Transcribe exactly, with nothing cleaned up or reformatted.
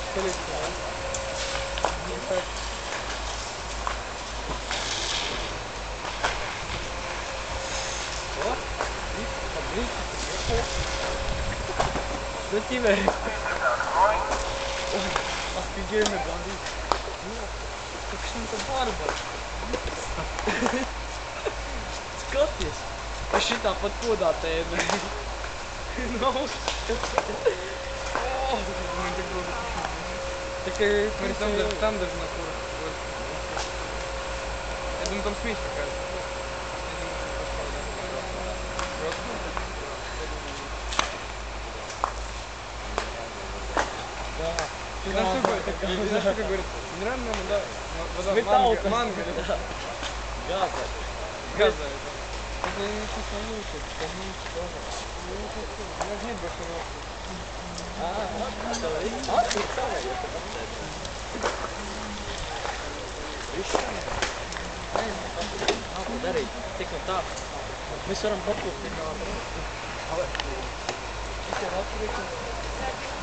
Selekcija. О, таблички, до тебя. Ой, офигенно, блондин. Как что-то барбар. Skaties! Es šitā pat kodā tēmē. Nav skaties. Так и там, даже, там даже на форах. Вот. Я думаю, там смесь какая-то. Я думаю, что пошла, да? Просто. Да. Ты знаешь, что говорит? Ты знаешь, что говорит? Минеральная вода, вода манго, манго. Газа. Газа это. Это не совсем лучше, это лучше тоже. Ну, не хочу. У меня нет больше ногтей. А, а, ты самая, я Nav darīt tik un tā. Mēs varam pakūpt. Šis ir atkarīgs.